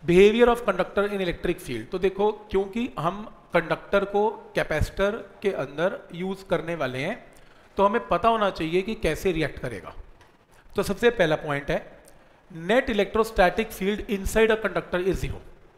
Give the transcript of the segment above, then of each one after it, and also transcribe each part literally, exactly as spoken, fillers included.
Behaviour of conductor in electric field. तो देखो, क्योंकि हम कंडक्टर को कैपेसिटर के अंदर यूज करने वाले हैं तो हमें पता होना चाहिए कि कैसे रिएक्ट करेगा। तो सबसे पहला पॉइंट है net electrostatic field inside a conductor is zero.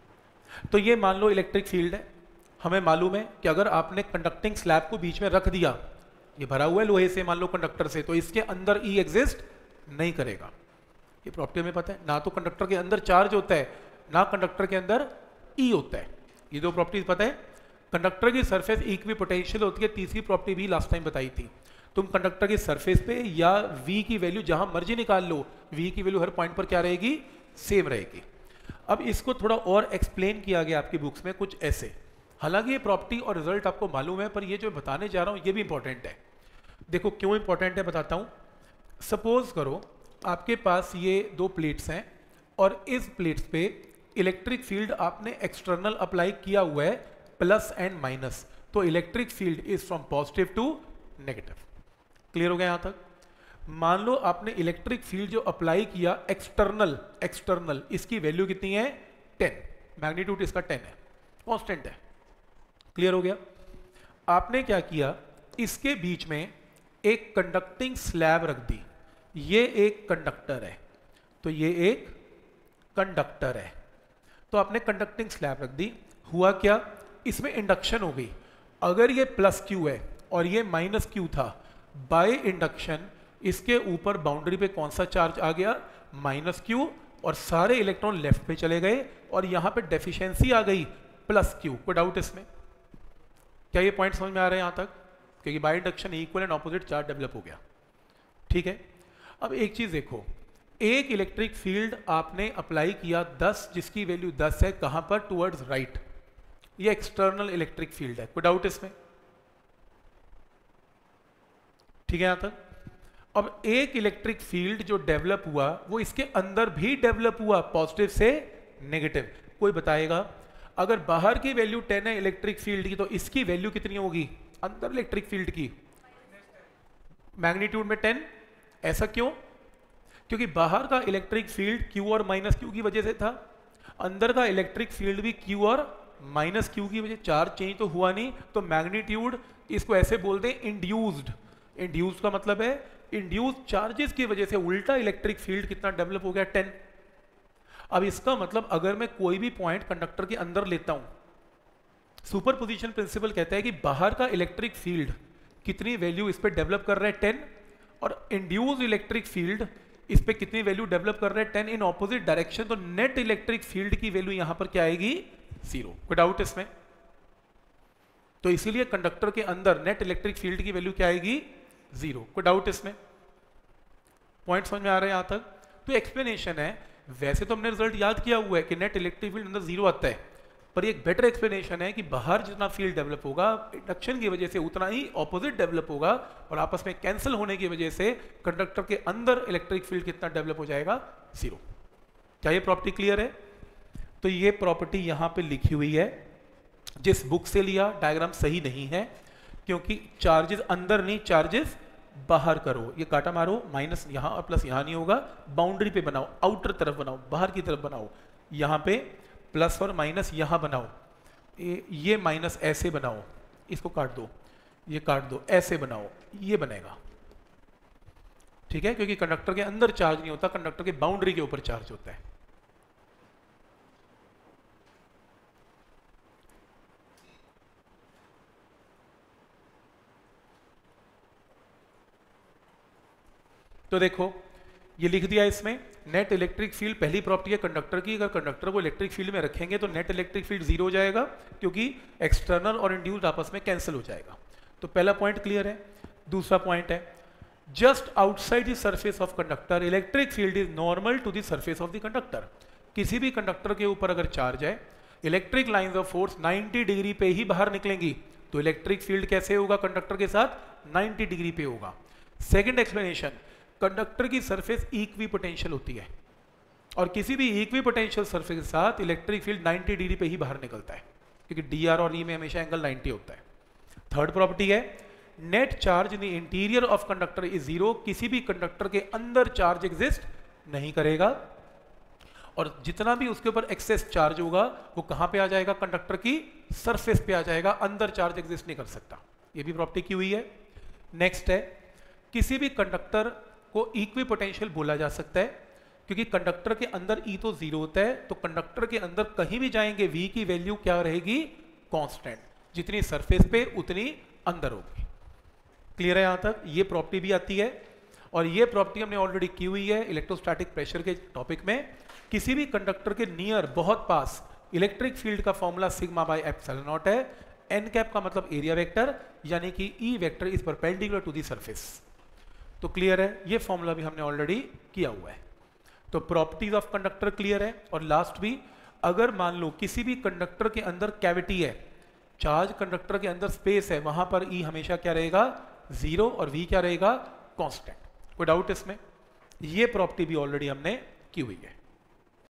तो ये मान लो इलेक्ट्रिक फील्ड है, हमें मालूम है कि अगर आपने कंडक्टिंग स्लैब को बीच में रख दिया, ये भरा हुआ है लोहे से, मान लो कंडक्टर से, तो इसके अंदर ई एग्जिस्ट नहीं करेगा। ये प्रॉपर्टी हमें पता है, ना तो कंडक्टर के अंदर चार्ज होता है ना कंडक्टर के अंदर ई होता है। ये दो प्रॉपर्टीज पता है। कंडक्टर की सरफेस इक्वी पोटेंशियल होती है, तीसरी प्रॉपर्टी भी लास्ट टाइम बताई थी। तुम कंडक्टर की सरफेस पे या v की वैल्यू जहां मर्जी निकाल लो, v की वैल्यू हर पॉइंट पर क्या रहेगी, सेम रहेगी। अब इसको थोड़ा और एक्सप्लेन किया गया आपकी बुक्स में कुछ ऐसे, हालांकि ये प्रॉपर्टी और रिजल्ट आपको मालूम है, पर ये जो बताने जा रहा हूं ये भी इंपॉर्टेंट है। देखो क्यों इंपॉर्टेंट है बताता हूं। सपोज करो आपके पास ये दो प्लेट्स हैं और इस प्लेट्स पे इलेक्ट्रिक फील्ड आपने एक्सटर्नल अप्लाई किया हुआ है प्लस एंड माइनस, तो electric field is from positive to negative. Clear हो गया यहां तक। मान लो आपने इलेक्ट्रिक फील्ड जो अप्लाई किया एक्सटर्नल एक्सटर्नल इसकी वैल्यू कितनी है, टेन, मैग्नीट्यूड इसका टेन है, कांस्टेंट है। क्लियर हो गया। आपने क्या किया, इसके बीच में एक कंडक्टिंग स्लैब रख दी, ये एक कंडक्टर है तो ये एक कंडक्टर है, तो आपने कंडक्टिंग स्लैब रख दी। हुआ क्या, इसमें इंडक्शन हो गई। अगर ये प्लस क्यू है और ये माइनस क्यू था, बाय इंडक्शन इसके ऊपर बाउंड्री पे कौन सा चार्ज आ गया, माइनस क्यू, और सारे इलेक्ट्रॉन लेफ्ट पे चले गए और यहां पे डेफिशिएंसी आ गई प्लस क्यू। कोई डाउट इसमें? क्या ये पॉइंट समझ में आ रहे हैं यहां तक? क्योंकि by induction equal and opposite charge develop हो गया। ठीक है। अब एक चीज देखो, एक इलेक्ट्रिक फील्ड आपने अप्लाई किया दस, जिसकी वैल्यू दस है, कहां पर, टुवर्ड्स राइट। ये एक्सटर्नल इलेक्ट्रिक फील्ड है। कोई डाउट इसमें? ठीक है यहां तक। अब एक इलेक्ट्रिक फील्ड जो डेवलप हुआ वो इसके अंदर भी डेवलप हुआ, पॉजिटिव से नेगेटिव। कोई बताएगा अगर बाहर की वैल्यू टेन है इलेक्ट्रिक फील्ड की, तो इसकी वैल्यू कितनी होगी अंदर इलेक्ट्रिक फील्ड की, मैग्नीट्यूड में टेन। ऐसा क्यों? क्योंकि बाहर का इलेक्ट्रिक फील्ड Q और माइनस क्यू की वजह से था, अंदर का इलेक्ट्रिक फील्ड भी Q और माइनस क्यू की वजह। चार्ज चेंज तो हुआ नहीं, तो मैग्नीट्यूड इसको ऐसे बोलते हैं इंड्यूस्ड। इंड्यूस्ड का मतलब है इंड्यूस्ड चार्जेस की वजह से उल्टा इलेक्ट्रिक फील्ड कितना डेवलप हो गया, टेन। अब इसका मतलब अगर मैं कोई भी पॉइंट कंडक्टर के अंदर लेता हूं, सुपरपोजिशन प्रिंसिपल कहता है कि बाहर का इलेक्ट्रिक फील्ड कितनी वैल्यू इस पे डेवलप कर रहा है, टेन, और इंड्यूस्ड इलेक्ट्रिक फील्ड इस पे कितनी वैल्यू डेवलप कर रहे हैं, टेन, इन ऑपोजिट डायरेक्शन। तो नेट इलेक्ट्रिक फील्ड की वैल्यू यहां पर क्या आएगी, जीरो। कोई डाउट इसमें? तो इसीलिए कंडक्टर के अंदर नेट इलेक्ट्रिक फील्ड की वैल्यू क्या आएगी, जीरो। कोई डाउट इसमें? पॉइंट समझ में आ रहा है यहां तक? तो एक्सप्लेनेशन है। वैसे तो हमने रिजल्ट याद किया हुआ है कि नेट इलेक्ट्रिक फील्ड अंदर जीरो आता है, पर एक बेटर एक्सप्लेनेशन है कि बाहर जितना फील्ड डेवलप होगा इंडक्शन की वजह से उतना ही ऑपोजिट डेवलप होगा, और आपस में कैंसिल होने की वजह से कंडक्टर के अंदर इलेक्ट्रिक फील्ड कितना डेवलप हो जाएगा, जीरो। क्या ये प्रॉपर्टी क्लियर है? तो ये प्रॉपर्टी यहां पे लिखी हुई है, जिस बुक से लिया डायग्राम सही नहीं है, क्योंकि चार्जेस अंदर नहीं, चार्जेस बाहर करो। ये काटा मारो, माइनस यहां और प्लस यहां नहीं होगा, बाउंड्री पे बनाओ, आउटर तरफ बनाओ, बाहर की तरफ बनाओ। यहां पे प्लस और माइनस यहां बनाओ, ये, ये माइनस ऐसे बनाओ, इसको काट दो, ये काट दो, ऐसे बनाओ, ये बनेगा। ठीक है, क्योंकि कंडक्टर के अंदर चार्ज नहीं होता, कंडक्टर के बाउंड्री के ऊपर चार्ज होता है। तो देखो ये लिख दिया इसमें, नेट इलेक्ट्रिक फील्ड पहली प्रॉपर्टी है कंडक्टर की, अगर कंडक्टर को इलेक्ट्रिक फील्ड में रखेंगे तो नेट इलेक्ट्रिक फील्ड जीरो हो जाएगा, क्योंकि एक्सटर्नल और इंड्यूस्ड आपस में कैंसिल हो जाएगा। तो पहला पॉइंट क्लियर है। दूसरा पॉइंट है, just outside the surface of conductor electric field is normal to the surface of the conductor. किसी भी कंडक्टर के ऊपर अगर चार्ज है, electric lines of force ninety degree पे ही बाहर निकलेंगी, तो इलेक्ट्रिक फील्ड कैसे होगा कंडक्टर के साथ, नाइंटी डिग्री पे होगा। सेकेंड एक्सप्लेनेशन, कंडक्टर की सरफेस इक्वी पोटेंशियल होती है, और किसी भी इक्वी पोटेंशियल सरफेस के साथ इलेक्ट्रिक फील्ड नाइंटी डिग्री पे ही बाहर निकलता है, क्योंकि डी आर और ई में हमेशा एंगल नाइंटी होता है। थर्ड प्रॉपर्टी है, net charge in the interior of conductor is zero. किसी भी कंडक्टर के अंदर चार्ज एग्जिस्ट नहीं करेगा। और जितना भी उसके ऊपर एक्सेस चार्ज होगा वो कहां पे आ जाएगा, कंडक्टर की सरफेस पे आ जाएगा, अंदर चार्ज एग्जिस्ट नहीं कर सकता। ये भी प्रॉपर्टी की हुई है। नेक्स्ट है, किसी भी कंडक्टर को इक्वी पोटेंशियल बोला जा सकता है क्योंकि कंडक्टर के अंदर ई तो जीरो होता है, तो कंडक्टर के अंदर कहीं भी जाएंगे वी की वैल्यू क्या रहेगी, कांस्टेंट, जितनी सरफेस पे उतनी अंदर होगी। क्लियर है यहां तक? ये प्रॉपर्टी भी आती है और ये प्रॉपर्टी हमने ऑलरेडी की हुई है इलेक्ट्रोस्टैटिक प्रेशर के टॉपिक में। किसी भी कंडक्टर के नियर, बहुत पास, इलेक्ट्रिक फील्ड का formula sigma by epsilon naught है। एन कैप का मतलब एरिया वेक्टर, यानी कि E vector is perpendicular to the surface. तो क्लियर है, ये फॉर्मूला भी हमने ऑलरेडी किया हुआ है। तो प्रॉपर्टीज ऑफ कंडक्टर क्लियर है। और लास्ट भी, अगर मान लो किसी भी कंडक्टर के अंदर कैविटी है, चार्ज कंडक्टर के अंदर स्पेस है, वहां पर ई हमेशा क्या रहेगा, जीरो, और वी क्या रहेगा, कांस्टेंट। कोई डाउट इसमें? ये प्रॉपर्टी भी ऑलरेडी हमने की हुई है।